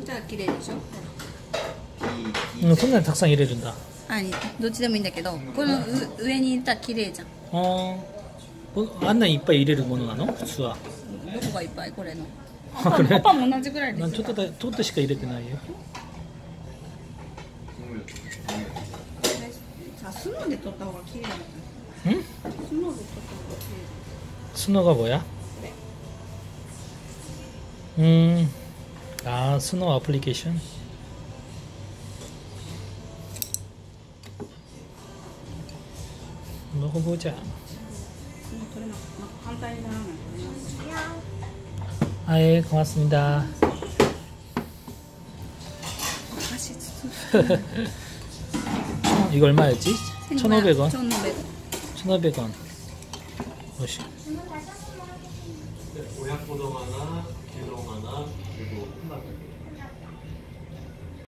じゃあ綺麗でしょ。 そんなにたくさん入れるんだ。 どっちでもいいんだけど、この上に入れたら綺麗じゃん。 あんなにいっぱい入れるものなの普通は。 どこがいっぱいこれの。 これパパも同じぐらいですよ。 ちょっとしか入れてないよ。 スノーで撮った方が綺麗だった。スノーで撮った方が綺麗だ。 스노가 뭐야? 스노 어플리케이션. 먹어보자. 예, 고맙습니다. 이거 얼마였지? 1,500원. 1,500원. 1,500원.